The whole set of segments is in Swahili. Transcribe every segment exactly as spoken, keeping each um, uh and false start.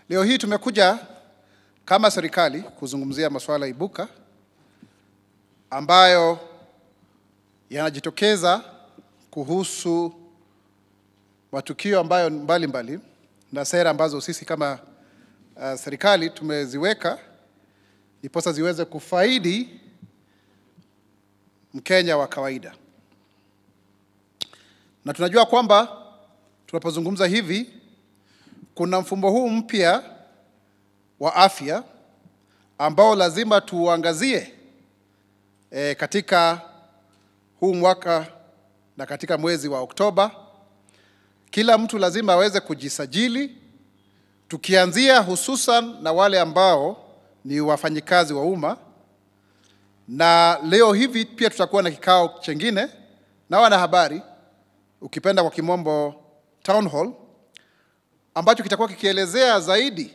Leo hii tumekuja kama serikali kuzungumzia masuala ibuka ambayo yanajitokeza kuhusu matukio ambayo mbalimbali mbali, na sera ambazo sisi kama uh, serikali tumeziweka ndiposa ziweze kufaidi Mkenya wa kawaida. Na tunajua kwamba tunapozungumza hivi kuna mfumo huu mpya wa afya ambao lazima tuangazie e, katika huu mwaka na katika mwezi wa Oktoba. Kila mtu lazima aweze kujisajili, tukianzia hususan na wale ambao ni wafanyikazi wa umma. Na leo hivi pia tutakuwa na kikao chengine na wanahabari, ukipenda kwa kimombo town hall, ambacho kitakuwa kikielezea zaidi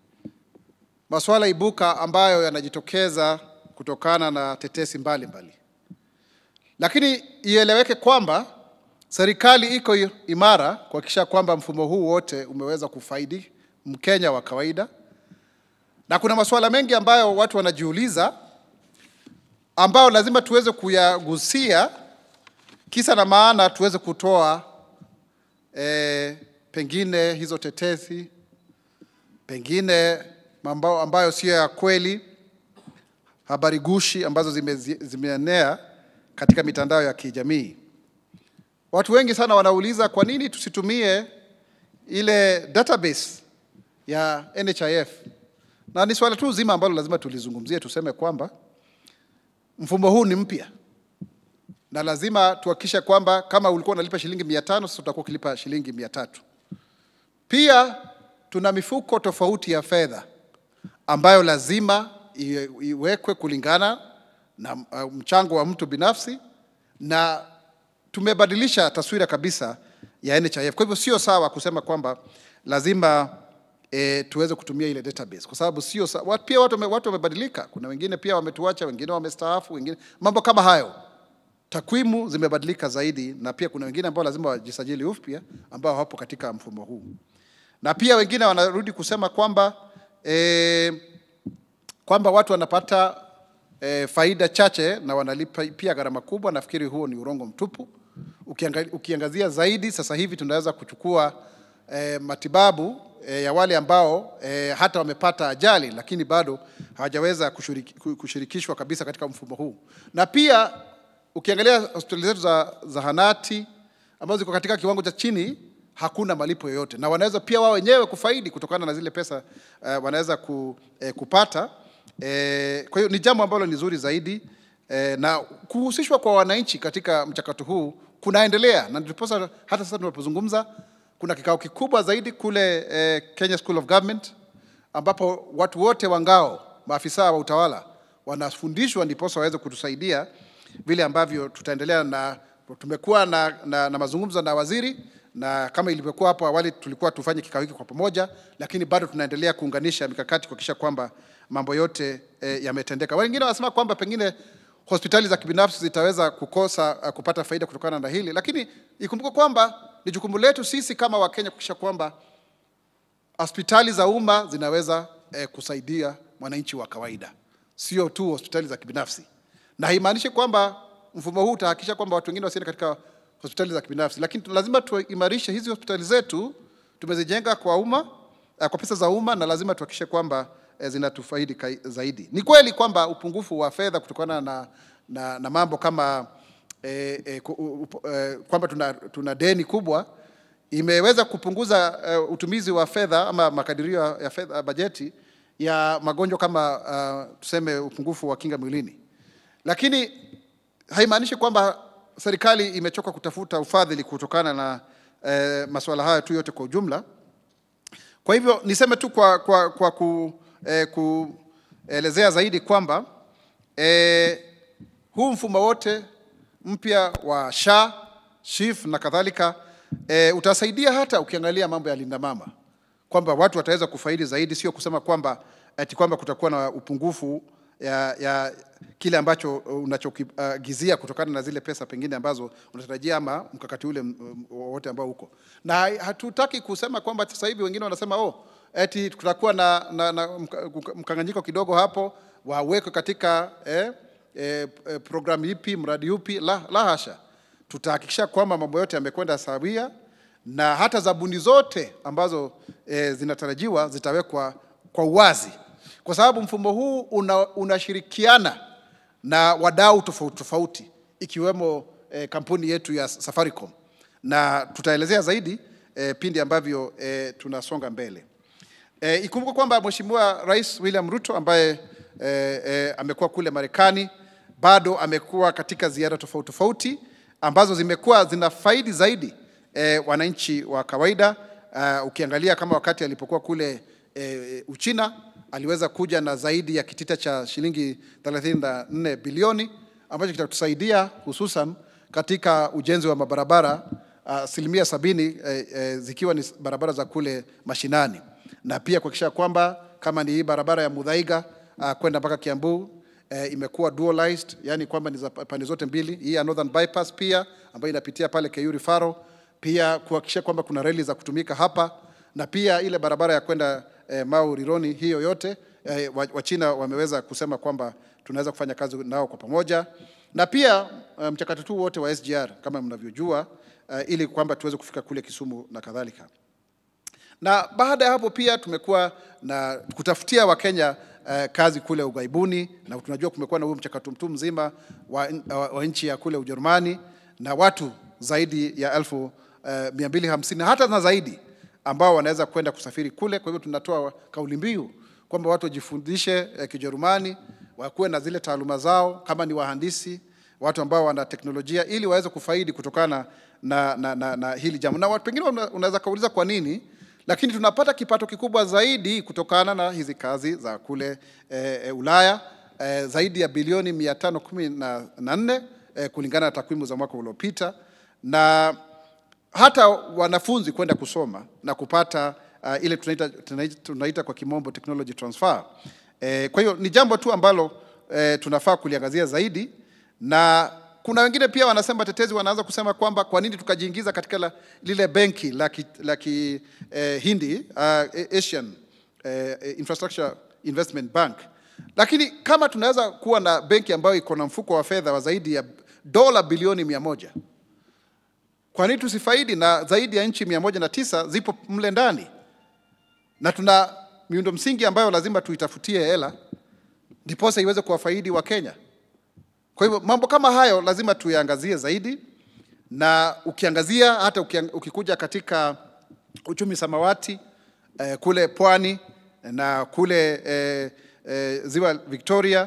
masuala ibuka ambayo yanajitokeza kutokana na tetesi mbalimbali mbali. Lakini ieleweke kwamba serikali iko imara kuhakikisha kwamba mfumo huu wote umeweza kufaidi Mkenya wa kawaida. Na kuna masuala mengi ambayo watu wanajiuliza ambao lazima tuweze kuyagusia, kisa na maana tuweze kutoa e, pengine hizo tetesi, pengine mambo ambayo sio ya kweli, habari gushi ambazo zime, zimeenea katika mitandao ya kijamii. Watu wengi sana wanauliza kwa nini tusitumie ile database ya N H I F. Na ni swala tu zima ambalo lazima tulizungumzie, tuseme kwamba mfumo huu ni mpya na lazima tuhakikishe kwamba kama ulikuwa unalipa shilingi mia tano, sasa utakuwa ukilipa shilingi mia tatu. Pia tuna mifuko tofauti ya fedha ambayo lazima iwekwe kulingana na mchango wa mtu binafsi, na tumebadilisha taswira kabisa ya N H I F. Kwa hivyo sio sawa kusema kwamba lazima e, tuweze kutumia ile database, kwa sababu sio sawa. Pia watu watu wamebadilika, kuna wengine pia wametuacha, wengine wamestaafu, wengine mambo kama hayo. Takwimu zimebadilika zaidi, na pia kuna wengine ambao lazima wajisajili upya ambao hawapo katika mfumo huu. Na pia wengine wanarudi kusema kwamba e, kwamba watu wanapata e, faida chache na wanalipa pia gharama kubwa. Nafikiri huo ni urongo mtupu. Ukiangazia, ukiangazia zaidi sasa hivi tunaweza kuchukua e, matibabu e, ya wale ambao e, hata wamepata ajali lakini bado hawajaweza kushiriki, kushirikishwa kabisa katika mfumo huu. Na pia ukiangalia hospitali zetu za zahanati ambazo ziko katika kiwango cha chini, hakuna malipo yoyote, na wanaweza pia wao wenyewe kufaidi kutokana na zile pesa uh, wanaweza ku, eh, kupata. Eh, kwa hiyo ni jambo ambalo ni nzuri zaidi, eh, na kuhusishwa kwa wananchi katika mchakato huu kunaendelea, na ndiposa hata sasa tunapozungumza kuna kikao kikubwa zaidi kule eh, Kenya School of Government, ambapo watu wote wangao, maafisa wa utawala wanafundishwa ndiposa waweze kutusaidia vile ambavyo tutaendelea. Na tumekuwa na, na, na mazungumzo na waziri, na kama ilivyokuwa hapo awali tulikuwa tufanye kikao hiki kwa pamoja, lakini bado tunaendelea kuunganisha mikakati kuhakikisha kwamba mambo yote e, yametendeka. Wengine wanasema kwamba pengine hospitali za kibinafsi zitaweza kukosa uh, kupata faida kutokana na hili, lakini ikumbuke kwamba ni jukumu letu sisi kama Wakenya kuhakikisha kwamba hospitali za umma zinaweza e, kusaidia mwananchi wa kawaida, sio tu hospitali za kibinafsi. Na haimaanishi kwamba mfumo huu utahakikisha kwamba watu wengine wasiende katika hospitali za kibinafsi, lakini lazima tuimarishe hizi hospitali zetu. Tumezijenga kwa umma, kwa pesa za umma, na lazima tuhakikishe kwamba zinatufaidi zaidi. Ni kweli kwamba upungufu wa fedha kutokana na, na, na mambo kama e, e, e, kwamba tuna, tuna deni kubwa imeweza kupunguza e, utumizi wa fedha ama makadirio ya fedha bajeti ya magonjwa kama uh, tuseme upungufu wa kinga mwilini. Lakini haimaanishi kwamba serikali imechoka kutafuta ufadhili kutokana na e, masuala haya tu yote kwa ujumla. Kwa hivyo niseme tu kwa, kwa, kwa ku, e, kuelezea zaidi kwamba e, huu mfumo wote mpya wa S H A, S H I F na kadhalika e, utasaidia hata ukiangalia mambo ya linda mama, kwamba watu wataweza kufaidi zaidi, sio kusema kwamba eti kwamba kutakuwa na upungufu ya, ya kile ambacho unachokigizia kutokana na zile pesa pengine ambazo unatarajia ama mkakati ule wote ambao uko. Na hatutaki kusema kwamba sasa hivi wengine wanasema oh, eti tutakuwa na, na, na mkanganyiko kidogo hapo, waweke katika eh, eh, programu ipi, mradi upi. La, la hasha. Tutahakikisha kwamba mambo yote yamekwenda sawia, na hata zabuni zote ambazo eh, zinatarajiwa zitawekwa kwa uwazi, kwa sababu mfumo huu unashirikiana una na wadau tofauti tofauti ikiwemo eh, kampuni yetu ya Safaricom, na tutaelezea zaidi eh, pindi ambavyo eh, tunasonga mbele. Eh, ikumbuke kwamba Mheshimiwa Rais William Ruto ambaye eh, eh, amekuwa kule Marekani, bado amekuwa katika ziara tofauti tofauti ambazo zimekuwa zina faidi zaidi eh, wananchi wa kawaida. Uh, ukiangalia kama wakati alipokuwa kule eh, Uchina, aliweza kuja na zaidi ya kitita cha shilingi thelathini na nne bilioni ambacho kitatusaidia hususan katika ujenzi wa mabarabara asilimia uh, sabini eh, eh, zikiwa ni barabara za kule mashinani, na pia kuhakikisha kwamba kama ni hii barabara ya Muthaiga uh, kwenda mpaka Kiambu eh, imekuwa dualized, yani kwamba ni za pande zote mbili. Hii ya Northern Bypass pia ambayo inapitia pale Kayuri Faro, pia kuhakikisha kwamba kuna reli za kutumika hapa, na pia ile barabara ya kwenda eh, Mau Rironi, hiyo yote eh, Wachina wameweza kusema kwamba tunaweza kufanya kazi nao kwa pamoja. Na pia mchakato um, tu wote wa S G R kama mnavyojua uh, ili kwamba tuweze kufika kule Kisumu na kadhalika. Na baada ya hapo pia tumekuwa na kutafutia Wakenya uh, kazi kule ughaibuni, na tunajua kumekuwa na huo mchakato mtu mzima wa, wa, wa nchi ya kule Ujerumani, na watu zaidi ya elfu uh, mia mbili hamsini hata na zaidi ambao wanaweza kwenda kusafiri kule. Kwa hivyo tunatoa kauli mbiu kwamba watu wajifundishe uh, Kijerumani, wakuwe na zile taaluma zao, kama ni wahandisi, watu ambao wana teknolojia, ili waweze kufaidi kutokana na, na, na, na hili jambo. Na watu pengine unaweza kauliza kwa nini, lakini tunapata kipato kikubwa zaidi kutokana na hizi kazi za kule e, e, Ulaya, e, zaidi ya bilioni mia tano kumi na nne e, kulingana na takwimu za mwaka uliopita, na hata wanafunzi kwenda kusoma na kupata uh, ile tunaita, tunaita, tunaita kwa kimombo technology transfer. E, kwa hiyo ni jambo tu ambalo e, tunafaa kuliangazia zaidi. Na kuna wengine pia wanasema, tetezi wanaanza kusema kwamba kwa nini tukajiingiza katika la, lile benki la la ki, eh, Hindi uh, Asian eh, Infrastructure Investment Bank. Lakini kama tunaweza kuwa na benki ambayo iko na mfuko wa fedha wa zaidi ya dola bilioni mia moja, kwa nini tusifaidi? Na zaidi ya nchi mia moja na tisa zipo mle ndani, na tuna miundo msingi ambayo lazima tuitafutie hela ndiposa iweze kuwafaidi wa Kenya. Kwa hivyo mambo kama hayo lazima tuyaangazie zaidi, na ukiangazia hata ukikuja katika uchumi samawati eh, kule pwani na kule eh, eh, ziwa Victoria,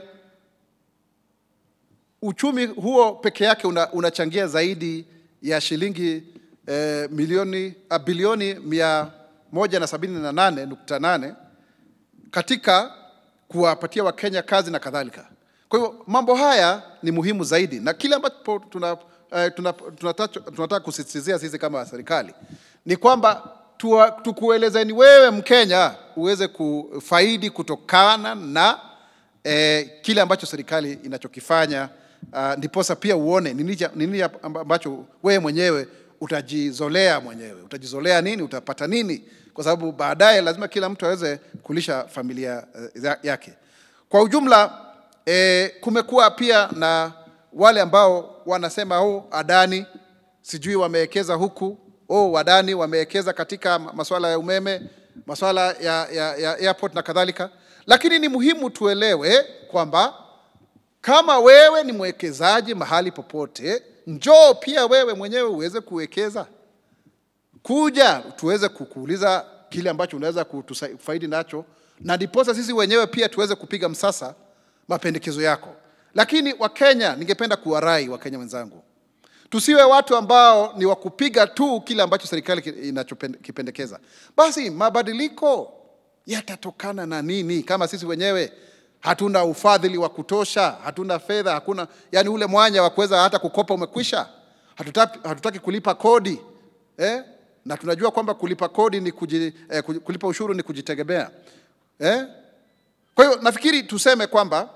uchumi huo peke yake una, unachangia zaidi ya shilingi eh, milioni a, bilioni mia moja na sabini na nane nukta nane katika kuwapatia Wakenya kazi na kadhalika. Kwa hivyo mambo haya ni muhimu zaidi, na kile ambacho tuna, uh, tuna, tunataka, tunataka kusisitizia sisi kama serikali ni kwamba tukuelezeni wewe Mkenya uweze kufaidi kutokana na eh, kile ambacho serikali inachokifanya, uh, ndiposa pia uone nini nini ambacho wewe mwenyewe utajizolea mwenyewe. Utajizolea nini? Utapata nini? Kwa sababu baadaye lazima kila mtu aweze kulisha familia uh, yake. Kwa ujumla, E, kumekuwa pia na wale ambao wanasema oh, Adani sijui wamewekeza huku, oh, Adani wamewekeza katika masuala ya umeme, masuala ya, ya, ya airport na kadhalika. Lakini ni muhimu tuelewe kwamba kama wewe ni mwekezaji mahali popote, njoo pia wewe mwenyewe uweze kuwekeza. Kuja tuweze kukuuliza kile ambacho unaweza kufaidi nacho, na ndiposa sisi wenyewe pia tuweze kupiga msasa mapendekezo yako. Lakini Wakenya, ningependa kuwarai Wakenya wenzangu, tusiwe watu ambao ni wakupiga tu kile ambacho serikali inachokipendekeza. Basi mabadiliko yatatokana na nini kama sisi wenyewe hatuna ufadhili wa kutosha, hatuna fedha, hakuna yani ule mwanya wa kuweza hata kukopa umekwisha. Hatutaki, hatutaki kulipa kodi eh? Na tunajua kwamba kulipa kodi ni kuji, eh, kulipa ushuru ni kujitegemea eh? Kwa hiyo nafikiri tuseme kwamba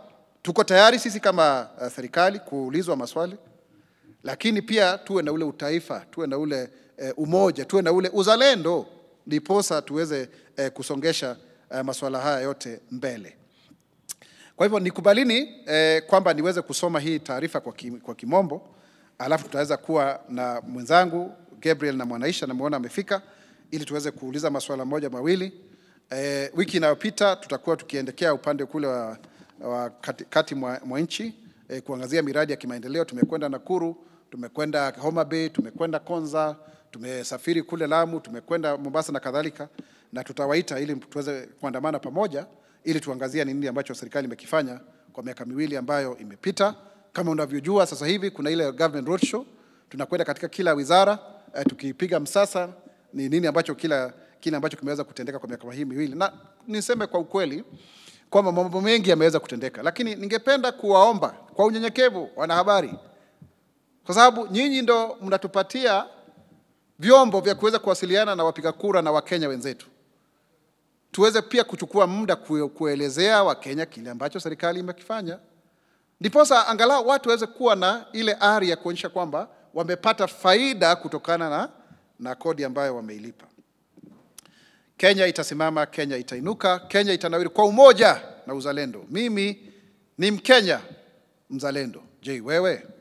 Tuko tayari sisi kama uh, serikali kuulizwa maswali, lakini pia tuwe na ule utaifa, tuwe na ule uh, umoja, tuwe na ule uzalendo, ndiposa tuweze uh, kusongesha uh, masuala haya yote mbele. Kwa hivyo nikubalini eh, kwamba niweze kusoma hii taarifa kwa, ki, kwa kimombo, alafu tutaweza kuwa na mwenzangu Gabriel na Mwanaisha, na muona amefika, ili tuweze kuuliza masuala moja mawili. Eh, wiki inayopita tutakuwa tukiendekea upande kule wa, wa kati, kati mwa, mwa nchi eh, kuangazia miradi ya kimaendeleo. Tumekwenda Nakuru, tumekwenda Homa Bay, tumekwenda Konza, tumesafiri kule Lamu, tumekwenda Mombasa na kadhalika, na tutawaita ili tuweze kuandamana pamoja ili tuangazia ni nini ambacho serikali imekifanya kwa miaka miwili ambayo imepita. Kama unavyojua sasa hivi kuna ile government roadshow, tunakwenda katika kila wizara eh, tukipiga msasa ni nini ambacho kila kile ambacho kimeweza kutendeka kwa miaka hii miwili. Na niseme kwa ukweli kwamba mambo mengi yameweza kutendeka, lakini ningependa kuwaomba kwa unyenyekevu wanahabari, kwa sababu nyinyi ndo mnatupatia vyombo vya kuweza kuwasiliana na wapiga kura na Wakenya wenzetu, tuweze pia kuchukua muda kuelezea Wakenya kile ambacho serikali imekifanya, ndiposa angalau watu waweze kuwa na ile ari ya kuonyesha kwamba wamepata faida kutokana na, na kodi ambayo wameilipa. Kenya itasimama, Kenya itainuka, Kenya itanawiri kwa umoja na uzalendo. Mimi ni Mkenya mzalendo. Je, wewe?